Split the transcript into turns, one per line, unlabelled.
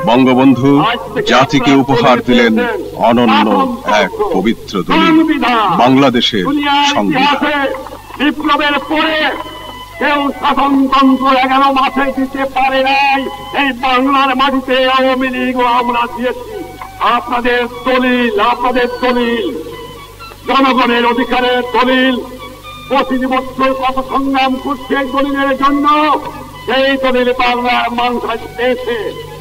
বঙ্গবন্ধু জাতিকে উপহার দিলেন অনন্য এক পবিত্র দলিল, বাংলাদেশের সংবিধান।
বিপ্লবের পরে কেউ শাসনতন্ত্র 11 মাসে দিতে পারে নাই। এই বাংলার মাটিতে আওয়ামী লীগও আমরা দিয়েছি। আপনাদের দলিল জনগণের অধিকারের দলিল। 25 বছর কত সংগ্রাম করছে এই দলিলের জন্য। সেই দলিল বাংলার মানুষ পেয়েছে।